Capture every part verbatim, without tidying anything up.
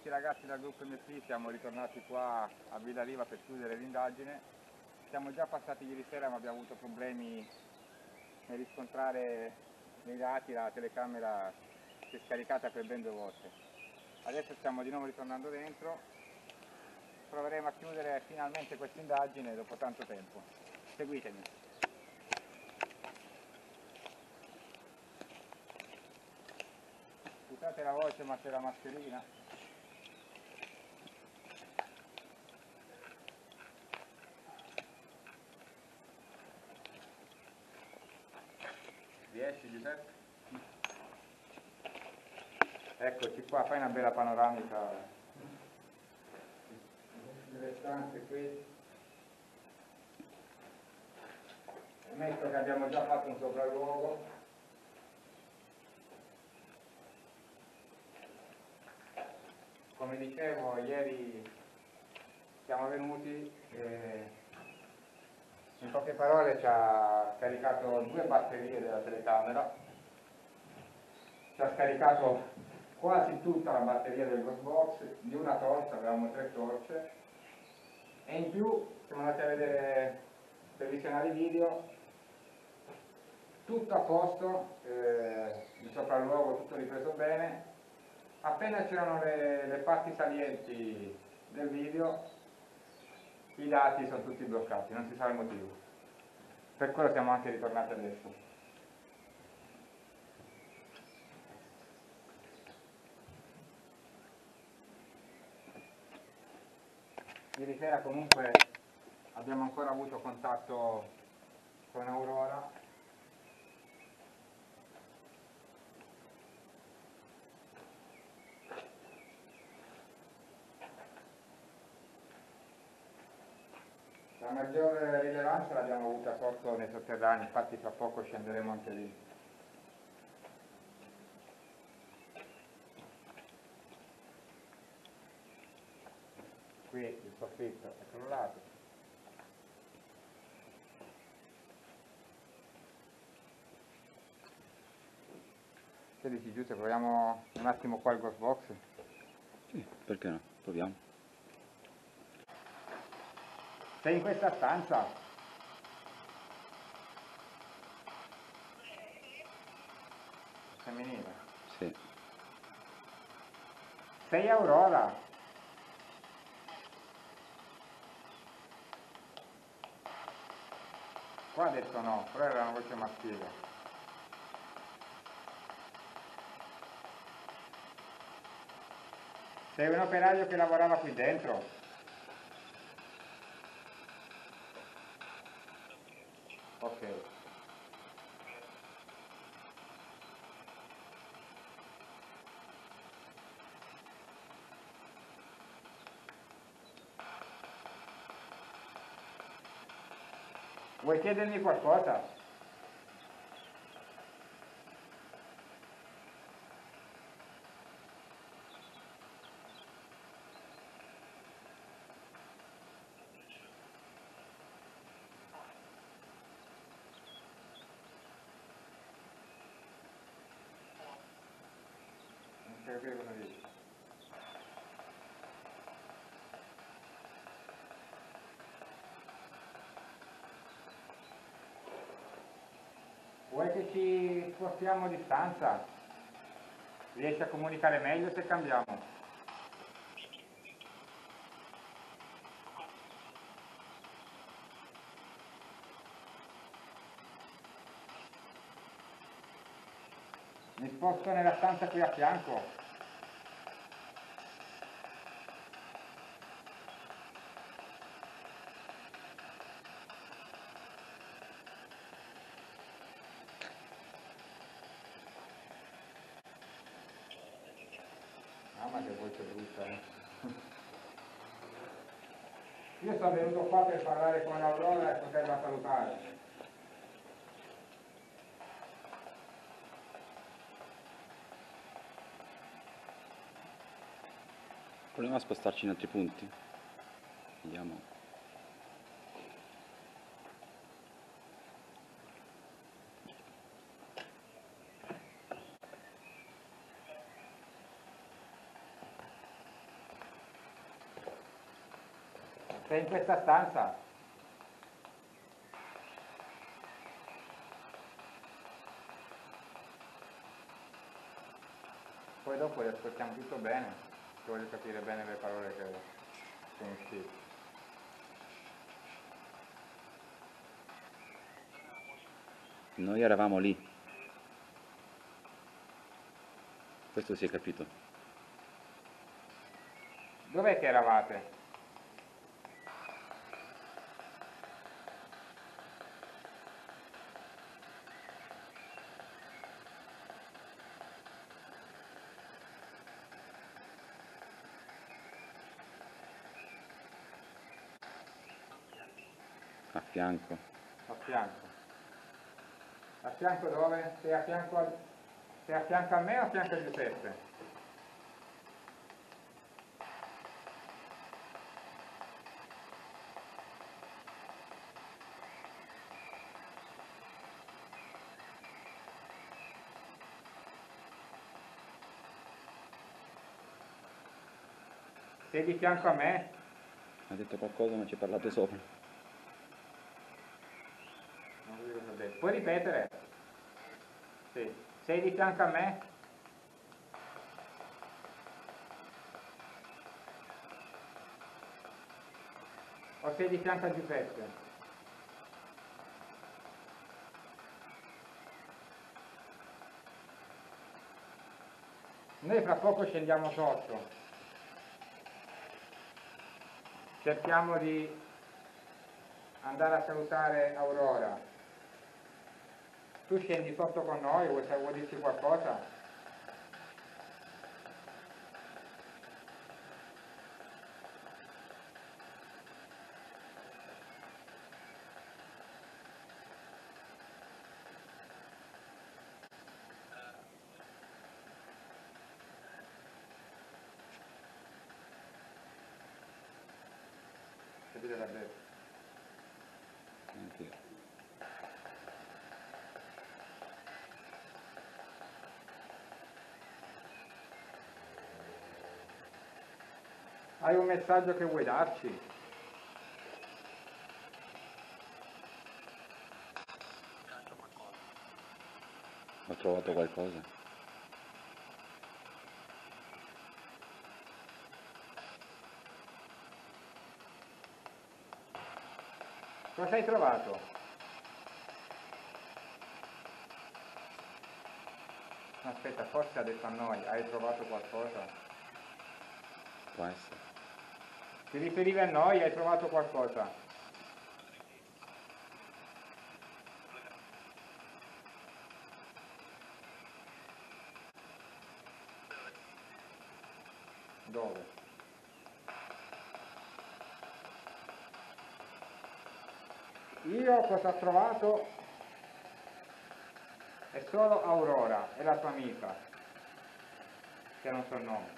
tutti i ragazzi del gruppo M P, siamo ritornati qua a Villa Riva per chiudere l'indagine. Siamo già passati ieri sera ma abbiamo avuto problemi nel riscontrare nei dati, la telecamera si è scaricata per ben due volte. Adesso stiamo di nuovo ritornando dentro, proveremo a chiudere finalmente questa indagine dopo tanto tempo. Seguitemi. Scusate la voce ma c'è la mascherina. Riesci Giuseppe? Eccoci qua, fai una bella panoramica delle stanze qui. Ammetto che abbiamo già fatto un sopralluogo. Come dicevo, ieri siamo venuti e in poche parole ci ha caricato due batterie della telecamera, ci ha scaricato quasi tutta la batteria del Ghost Box di una torcia, avevamo tre torce, e in più siamo andati a vedere per visionare i video, tutto a posto, eh, il sopralluogo tutto ripreso bene. Appena c'erano le, le parti salienti del video, i dati sono tutti bloccati, non si sa il motivo. Per quello siamo anche ritornati adesso. Ieri sera comunque abbiamo ancora avuto contatto con Aurora. La maggiore rilevanza l'abbiamo avuta sotto nei sotterranei, infatti fra poco scenderemo anche lì. Qui il soffitto è crollato. Che dici Giuseppe, proviamo un attimo qua il Ghost Box? Sì, perché no? Proviamo. Sei in questa stanza? Femminile? Sì. Sei Aurora? Qua ha detto no, però era una voce maschile. Sei un operaio che lavorava qui dentro? Ok. Vuoi chiedermi qualcosa? Non so capire cosa dici. Vuoi che ci spostiamo di stanza? Riesci a comunicare meglio se cambiamo? Mi sposto nella stanza qui a fianco. Mamma che voce brutta, eh. Io sono venuto qua per parlare con Aurora e poterla salutare. Proviamo a spostarci in altri punti. Vediamo. Sei in questa stanza? Poi dopo le ascoltiamo tutto bene, voglio capire bene le parole che sono uscite. Noi eravamo lì. Questo si è capito. Dov'è che eravate? A fianco. A fianco. A fianco dove? Sei a fianco a, sei a, fianco a me o a fianco a Giuseppe? Sei di fianco a me? Ha detto qualcosa ma ci parlate sopra. Non so cosa ho detto. Puoi ripetere? Sì. Sei di fianco a me? O sei di fianco a Giuseppe? Noi fra poco scendiamo sotto. Cerchiamo di andare a salutare Aurora. Tu scendi sotto con noi, vuoi, vuoi dirci qualcosa? Capite davvero? Anche io. Hai un messaggio che vuoi darci? Ho trovato qualcosa. Cosa hai trovato? Aspetta, forse ha detto a noi, hai trovato qualcosa? Può essere. Ti riferivi a noi, hai trovato qualcosa? Dove? Io cosa ho trovato? È solo Aurora, è la tua amica, che non so il nome.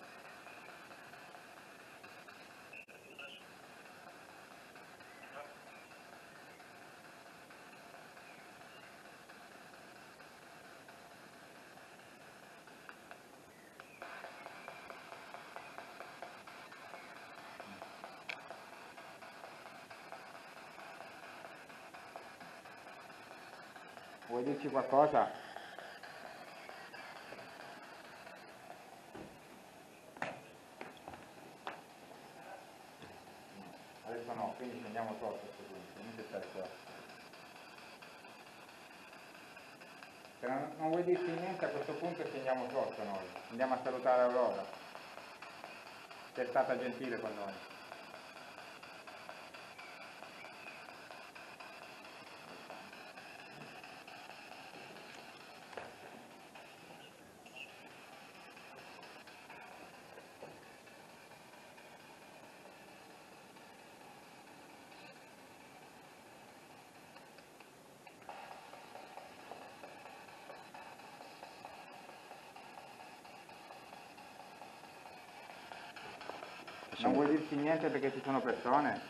Vuoi dirci qualcosa? Adesso no, quindi scendiamo sotto a questo punto, non c'è stare qua. Se non, non vuoi dirci niente a questo punto scendiamo sotto noi, andiamo a salutare Aurora, che è stata gentile con noi. Non vuoi dirci niente perché ci sono persone?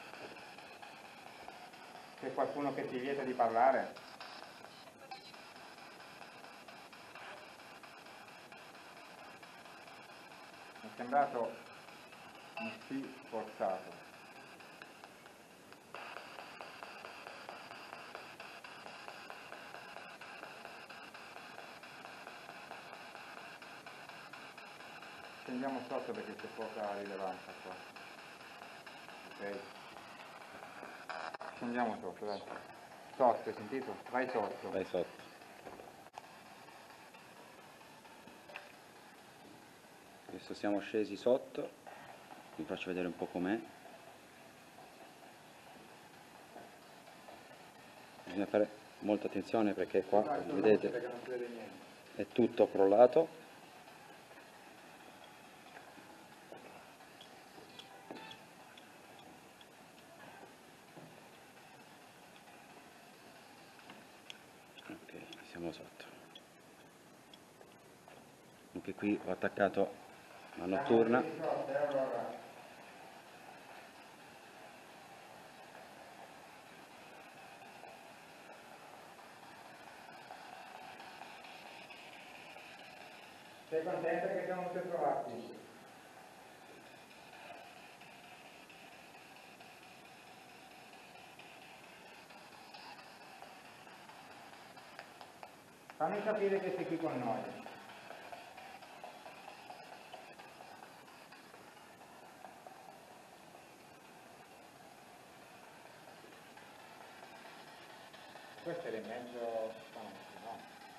C'è qualcuno che ti vieta di parlare? Mi è sembrato un sì forzato. Scendiamo sotto perché c'è poca rilevanza qua. Ok. Scendiamo sotto, dai. Sotto, hai sentito? Vai sotto. Vai sotto. Adesso siamo scesi sotto, vi faccio vedere un po' com'è. Bisogna fare molta attenzione perché qua, Vai, sto vedete, perché non si vede niente. è tutto crollato. Ok, siamo sotto. Anche qui ho attaccato la notturna. Siamo sotto, e allora. Sei contenta che siamo tutti trovati? Fammi capire che sei qui con noi. Questo era in mezzo, no?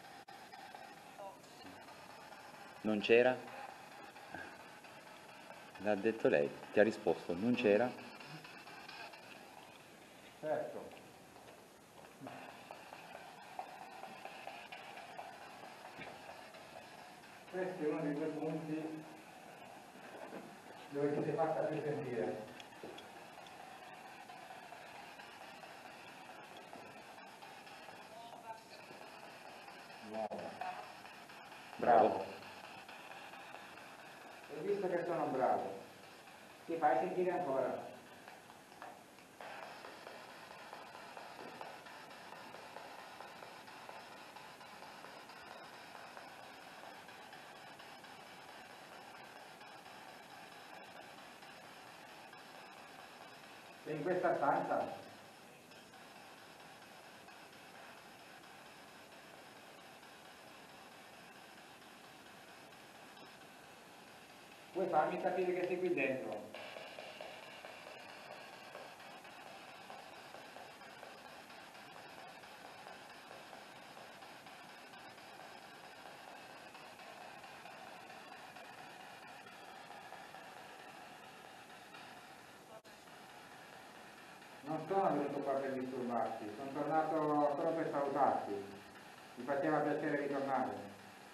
Non c'era? L'ha detto lei, ti ha risposto, non c'era? Certo. Questo è uno dei due punti dove ti sei fatta più sentire. Nuova. Bravo. Hai visto che sono bravo? Ti fai sentire ancora. Sei in questa stanza? Vuoi farmi capire che sei qui dentro? Non sono venuto qua per disturbarti, sono tornato solo per salutarti. Mi faceva piacere ritornare.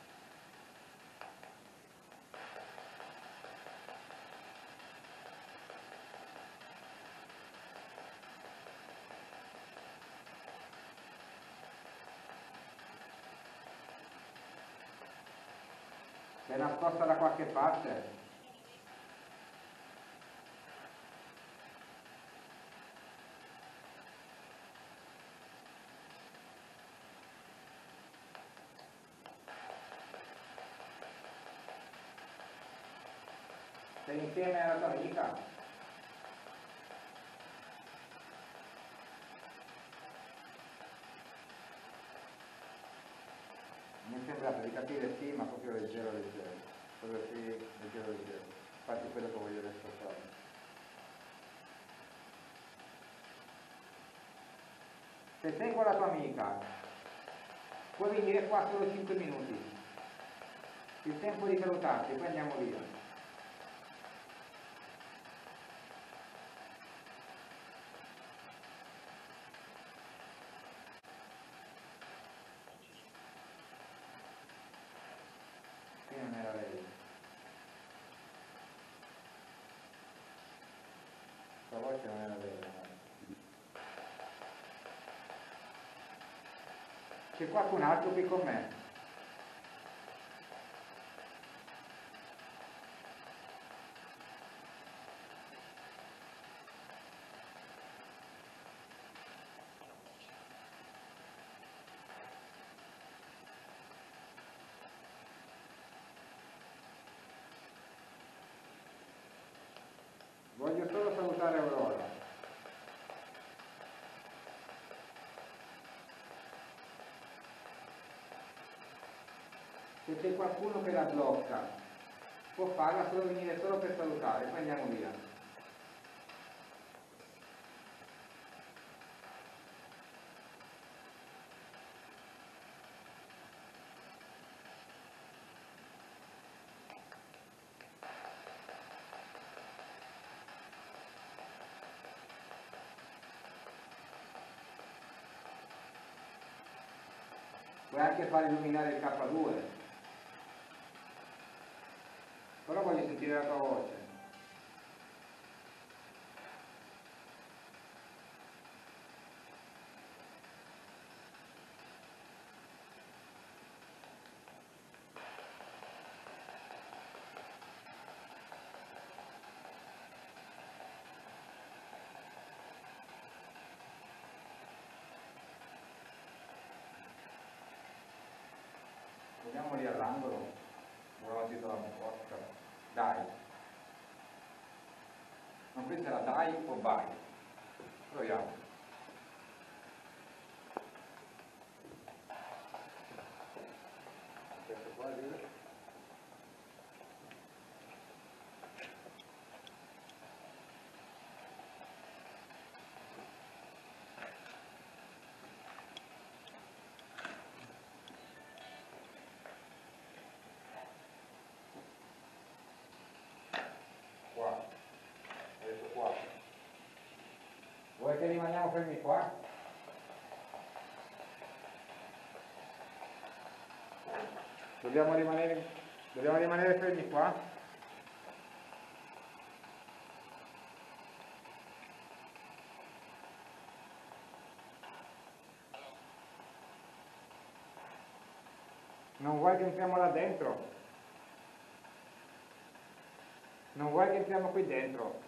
Sei nascosta da qualche parte? Sei insieme alla tua amica? Mi è sembrato di capire sì, ma proprio leggero leggero. Proprio sì, leggero leggero. Infatti quello che voglio adesso fare. Se sei con la tua amica, puoi venire qua solo cinque minuti. Il tempo di salutarti, poi andiamo via. Qui non era lei. La voce non era lei. C'è qualcun altro qui con me? Voglio solo salutare Aurora. Se c'è qualcuno che la blocca, può farla solo venire solo per salutare, poi andiamo via. Puoi anche far illuminare il K due, però voglio sentire la tua voce. Andiamo lì all'angolo, dove ho sentito la porta. Dai. Ma questa era dai o vai? Proviamo. Questo qua lì. Qua. Adesso qua. Vuoi che rimaniamo fermi qua? Dobbiamo rimanere, dobbiamo rimanere fermi qua? Non vuoi che entriamo là dentro? Non vuoi che entriamo qui dentro?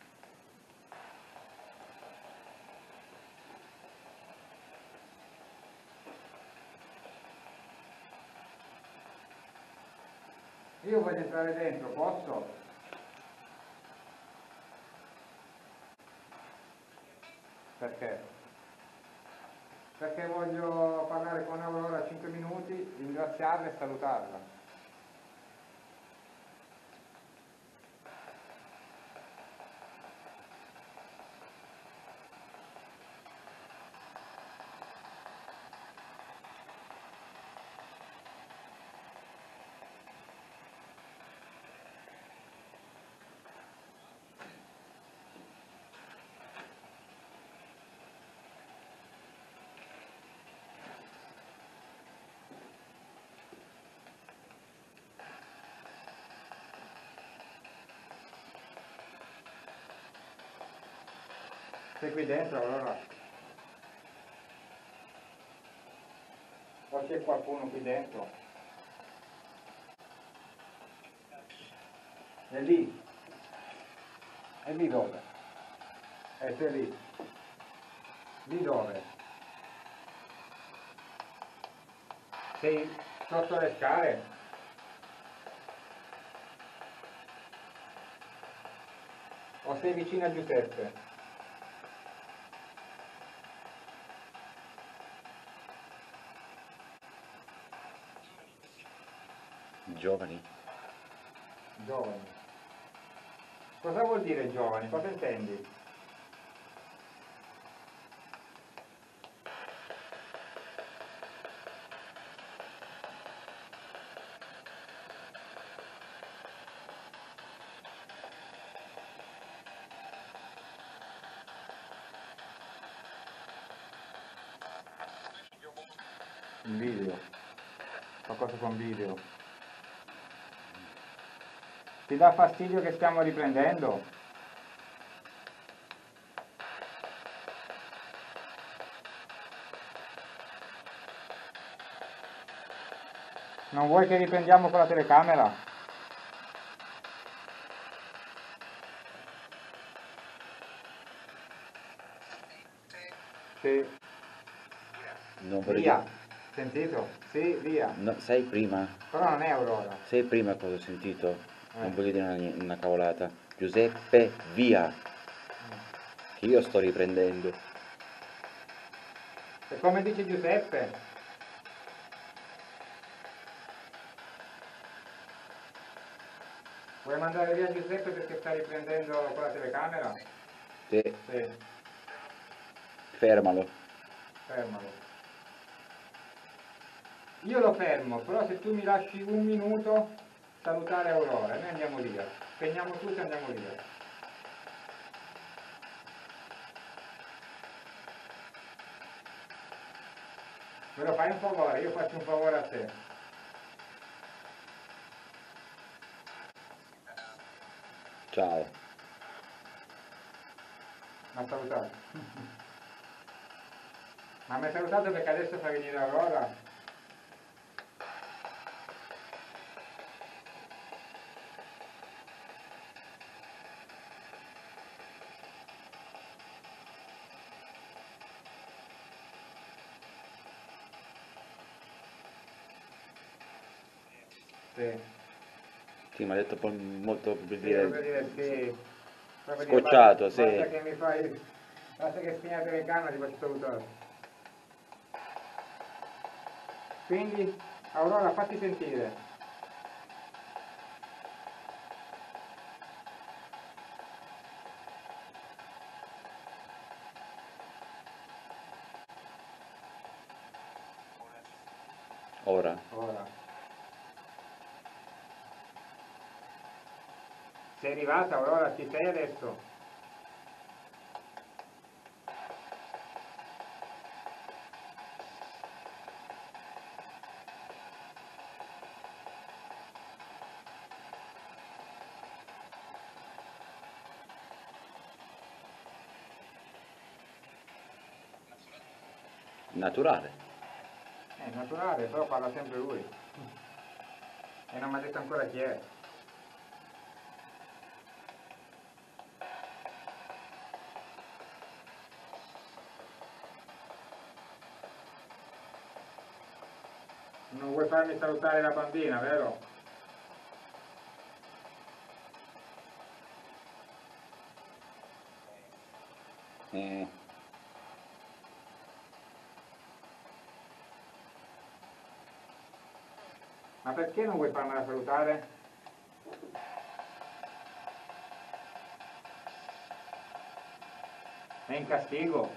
Io voglio entrare dentro, posso? Perché? Perché voglio parlare con Aurora cinque minuti, ringraziarla e salutarla. Sei qui dentro allora? O c'è qualcuno qui dentro? È lì? È lì dove? Eh, sei lì. Lì dove? Sei sotto le scale? O sei vicino a Giuseppe? Giovani? Giovani. Cosa vuol dire giovani? Cosa intendi? Un video. Qualcosa con video. Ti dà fastidio che stiamo riprendendo? Non vuoi che riprendiamo con la telecamera? Sì. Non vorrei Via. dire- Sentito? Sì, via. No, sai prima? Però non è Aurora. Sai prima cosa ho sentito? Eh. Non voglio dire una, una cavolata. Giuseppe, via! Che io sto riprendendo. E come dice Giuseppe? Vuoi mandare via Giuseppe perché sta riprendendo con la telecamera? Sì, Sì, fermalo. fermalo. Io lo fermo, però se tu mi lasci un minuto salutare Aurora, noi andiamo via. Spegniamo tutto e andiamo via. Me lo fai un favore, io faccio un favore a te. Ciao. Ma salutato. Ma mi hai salutato perché adesso fa venire Aurora? Sì. Sì, mi ha detto poi molto per Sì, proprio dire dire sì. Proprio dire, scocciato, basta, sì. basta che mi fai. Basta che spegni la telecamera ti faccio salutare. Quindi, Aurora, fatti sentire. Ora. Ora. Sei arrivata, Aurora, ci sei adesso? Naturale. È naturale, però parla sempre lui. E non mi ha detto ancora chi è. Non vuoi farmi salutare la bambina, vero? Eh, Ma perché non vuoi farmela salutare? È in castigo?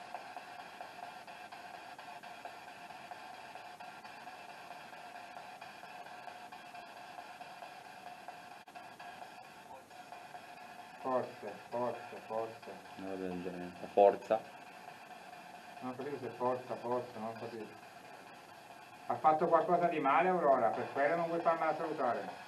Forse, forse, forse. una roba del genere. La forza. Non ho capito se forza, forse, non ho capito. Ha fatto qualcosa di male Aurora, per quello non vuoi farmela salutare?